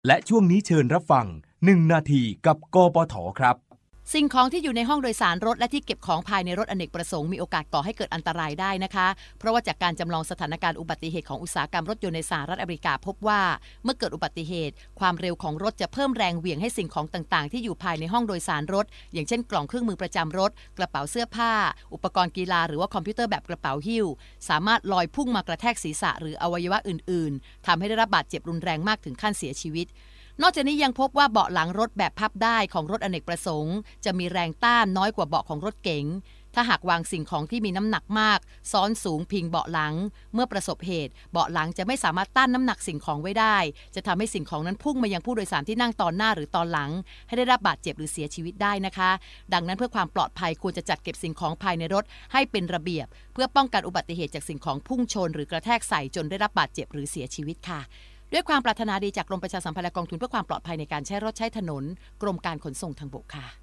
และช่วงนี้เชิญรับฟัง1 นาทีกับกปทครับสิ่งของที่อยู่ในห้องโดยสารรถและที่เก็บของภายในรถอเนกประสงค์มีโอกาสก่อให้เกิดอันตรายได้นะคะเพราะว่าจากการจำลองสถานการณ์อุบัติเหตุของอุตสาหกรรมรถยนต์ในสหรัฐอเมริกาพบว่าเมื่อเกิดอุบัติเหตุความเร็วของรถจะเพิ่มแรงเหวี่ยงให้สิ่งของต่างๆที่อยู่ภายในห้องโดยสารรถอย่างเช่นกล่องเครื่องมือประจำรถกระเป๋าเสื้อผ้าอุปกรณ์กีฬาหรือว่าคอมพิวเตอร์แบบกระเป๋าหิ้วสามารถลอยพุ่งมากระแทกศีรษะหรืออวัยวะอื่นๆทำให้ได้รับบาดเจ็บรุนแรงมากถึงขั้นเสียชีวิตนอกจากนี้ยังพบว่าเบาะหลังรถแบบพับได้ของรถอเนกประสงค์จะมีแรงต้านน้อยกว่าเบาะของรถเก๋งถ้าหากวางสิ่งของที่มีน้ำหนักมากซ้อนสูงพิงเบาะหลังเมื่อประสบเหตุเบาะหลังจะไม่สามารถต้านน้ำหนักสิ่งของไว้ได้จะทำให้สิ่งของนั้นพุ่งมายังผู้โดยสารที่นั่งตอนหน้าหรือตอนหลังให้ได้รับบาดเจ็บหรือเสียชีวิตได้นะคะดังนั้นเพื่อความปลอดภัยควรจะจัดเก็บสิ่งของภายในรถให้เป็นระเบียบเพื่อป้องกันอุบัติเหตุจากสิ่งของพุ่งชนหรือกระแทกใส่จนได้รับบาดเจ็บหรือเสียชีวิตค่ะด้วยความปรารถนาดีจากกรมประชาสัมพันธ์และกองทุนเพื่อความปลอดภัยในการใช้รถใช้ถนนกรมการขนส่งทางบกค่ะ